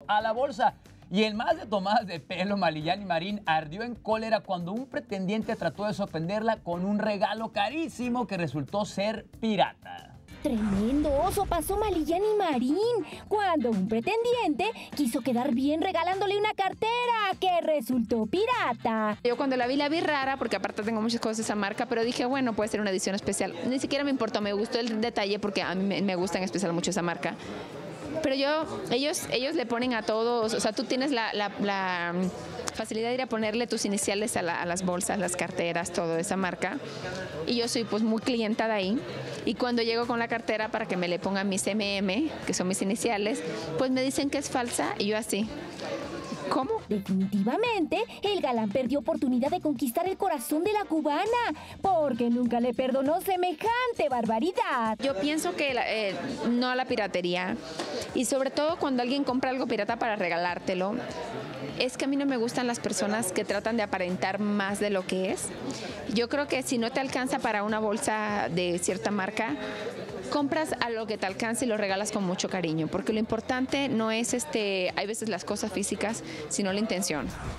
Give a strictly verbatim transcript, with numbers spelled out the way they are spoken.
a la bolsa. Y en más de tomadas de pelo, Malillani Marín ardió en cólera cuando un pretendiente trató de sorprenderla con un regalo carísimo que resultó ser pirata. Tremendo oso pasó Malillani Marín cuando un pretendiente quiso quedar bien regalándole una cartera que resultó pirata. Yo cuando la vi, la vi rara, porque aparte tengo muchas cosas de esa marca, pero dije, bueno, puede ser una edición especial. Ni siquiera me importó, me gustó el detalle porque a mí me, me gusta en especial mucho esa marca. Pero yo, ellos, ellos le ponen a todos, o sea, tú tienes la, la, la facilidad de ir a ponerle tus iniciales a, la, a las bolsas, las carteras, todo de esa marca. Y yo soy pues muy clienta de ahí. Y cuando llego con la cartera para que me le pongan mis eme eme, que son mis iniciales, pues me dicen que es falsa y yo así. ¿Cómo? Definitivamente, el galán perdió oportunidad de conquistar el corazón de la cubana, porque nunca le perdonó semejante barbaridad. Yo pienso que eh, no a la piratería, y sobre todo cuando alguien compra algo pirata para regalártelo, es que a mí no me gustan las personas que tratan de aparentar más de lo que es. Yo creo que si no te alcanza para una bolsa de cierta marca, compras a lo que te alcance y lo regalas con mucho cariño, porque lo importante no es, este, hay veces las cosas físicas, sino la intención.